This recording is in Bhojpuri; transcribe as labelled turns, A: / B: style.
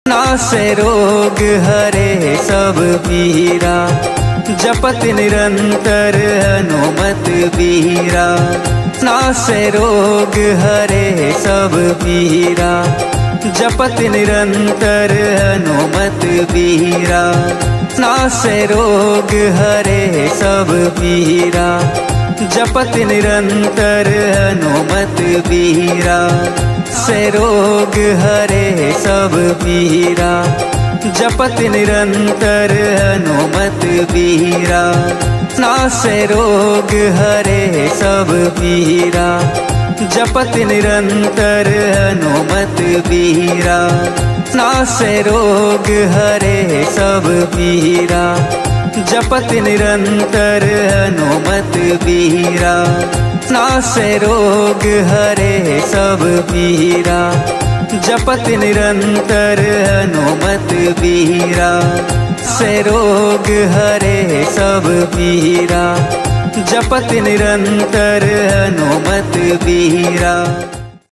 A: नासे रोग हरे सब पीरा, जपत निरंतर हनुमत बीरा। नासे रोग हरे सब पीरा, जपत निरंतर हनुमत बीरा। नासे रोग हरे सब पीरा, जपत निरंतर हनुमत बीरा। से रोग हरे सब पीरा, जपत निरंतर हनुमत बीरा। नासे रोग हरे सब पीरा, जपत निरंतर हनुमत बीरा। नासे रोग हरे सब पीरा, जपत निरंतर हनुमत बीरा। नासे रोग हरे सब पीरा, जपत निरंतर हनुमत बीरा। से रोग हरे सब पीरा, जपत निरंतर हनुमत बीरा।